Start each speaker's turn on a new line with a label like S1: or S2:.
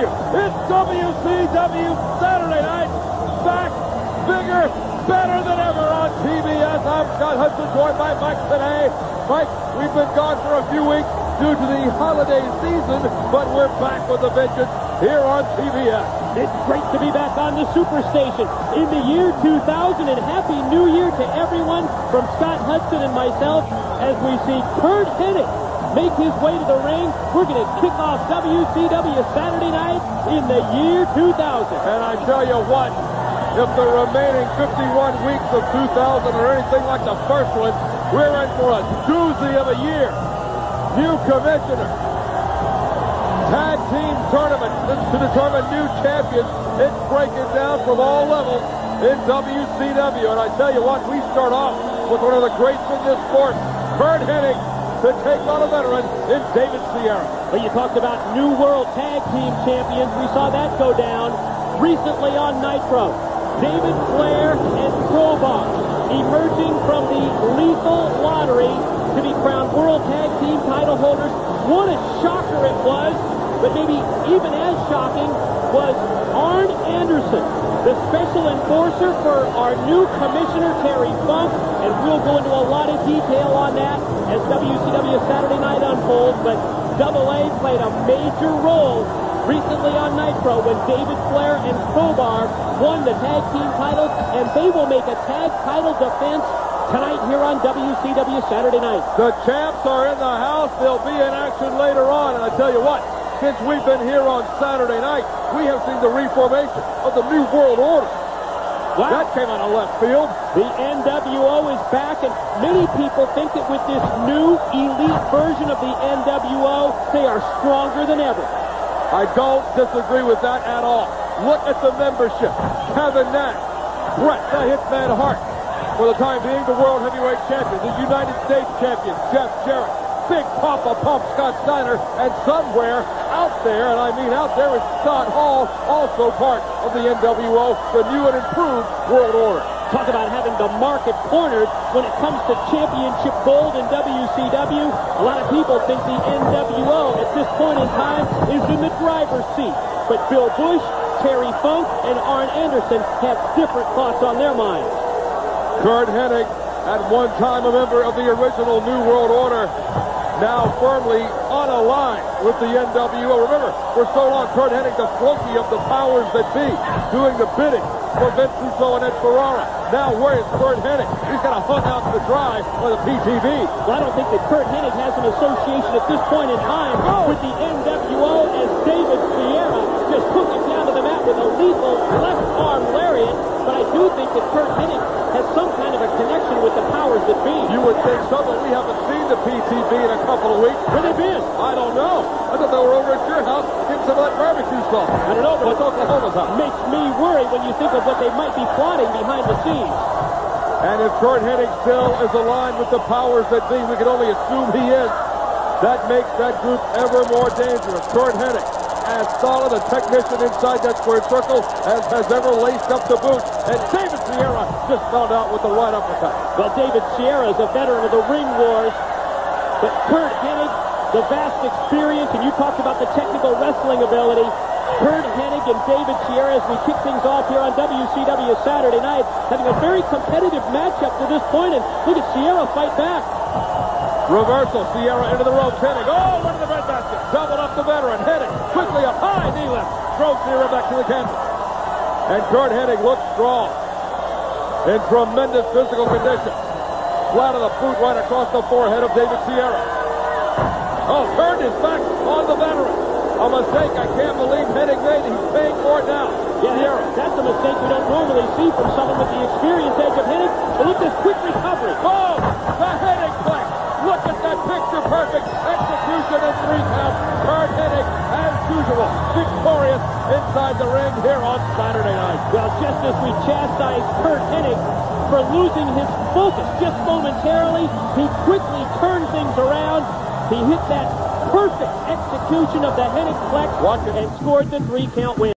S1: It's WCW Saturday night. Back, bigger, better than ever on TBS. I'm Scott Hudson, joined by Mike today. Mike, we've been gone for a few weeks due to the holiday season, but we're back with a vengeance here on TBS.
S2: It's great to be back on the Superstation in the year 2000, and Happy New Year to everyone from Scott Hudson and myself as we see Curt Hennig make his way to the ring. We're going to kick off WCW Saturday night in the year 2000.
S1: And I tell you what, if the remaining 51 weeks of 2000 are anything like the first one, we're in for a doozy of a year. New commissioner. Tag team tournament to determine new champions. It's breaking down from all levels in WCW. And I tell you what, we start off with one of the greats in this sport, Curt Hennig, to take on a veteran in David Sierra.
S2: Well, you talked about New World Tag Team Champions. We saw that go down recently on Nitro. David Flair and Crowbar emerging from the lethal lottery to be crowned World Tag Team title holders. What a shocker it was, but maybe even as shocking was Arn Anderson, the special enforcer for our new commissioner, Terry Funk, and we'll go into a lot of detail on that as WCW Saturday night unfolds, but AA played a major role recently on Nitro when David Flair and Crowbar won the tag team titles, and they will make a tag title defense tonight here on WCW Saturday night.
S1: The champs are in the house. They'll be in action later on, and I tell you what, since we've been here on Saturday night, we have seen the reformation of the New World Order. Wow. That came out of left field.
S2: The NWO is back, and many people think that with this new elite version of the NWO, they are stronger than ever.
S1: I don't disagree with that at all. Look at the membership. Kevin Nash, Bret the Hitman Hart, for the time being the World Heavyweight Champion, the United States Champion, Jeff Jarrett, Big Papa Pump Scott Steiner, and somewhere out there, and I mean out there, is Scott Hall, also part of the NWO, the new and improved World Order.
S2: Talk about having the market cornered when it comes to championship gold in WCW. A lot of people think the NWO at this point in time is in the driver's seat. But Bill Bush, Terry Funk, and Arn Anderson have different thoughts on their minds.
S1: Curt Hennig, at one time a member of the original New World Order, now firmly on a line with the NWO. Remember, for so long, Curt Hennig, the flunky of the powers that be, doing the bidding for Vince Russo and Ed Ferrara. Now, where is Curt Hennig? He's got to hung out to dry by the PTV.
S2: Well, I don't think that Curt Hennig has an association at this point in time with the NWO, as David Sierra just took him down to the mat with a lethal left arm lariat. But I do think that Curt Hennig has some kind of a connection with the powers that be.
S1: You would think so, but we haven't seen the PTV in a couple of weeks.
S2: Where they been?
S1: I don't know. I thought they were over at your house getting some of that barbecue sauce.
S2: I don't know, but
S1: it's Oklahoma's house.
S2: Makes me worry when you think of what they might be plotting behind the scenes.
S1: And if Curt Hennig still is aligned with the powers that be, we can only assume he is. That makes that group ever more dangerous. Curt Hennig, as solid a technician inside that squared circle as has ever laced up the boots. And David Sierra just found out with the right uppercut.
S2: Well, David Sierra is a veteran of the ring wars, but Curt Hennig, the vast experience, and you talked about the technical wrestling ability. Curt Hennig and David Sierra, as we kick things off here on WCW Saturday night, having a very competitive matchup to this point, and look at Sierra fight back.
S1: Reversal, Sierra into the ropes, Hennig, oh, into the breadbasket, doubled up the veteran, Hennig, quickly up high, knee lift, throws Sierra back to the canvas. And Curt Hennig looks strong, in tremendous physical condition. Flat of the boot right across the forehead of David Sierra. Oh, turned his back on the veteran. A mistake I can't believe Hennig made. He's paying for it now.
S2: Yeah, Sierra. That's a mistake we don't normally see from someone with the experience edge of Hennig. But look at this quick recovery.
S1: Oh, the Hennig flex. Look at that picture-perfect execution in 3 counts. Curt Hennig, as usual, victorious inside the ring here on Saturday night.
S2: Well, just as we chastise Curt Hennig for losing his focus just momentarily, he quickly turned things around. He hit that perfect execution of the Hennig flex and scored the 3-count win.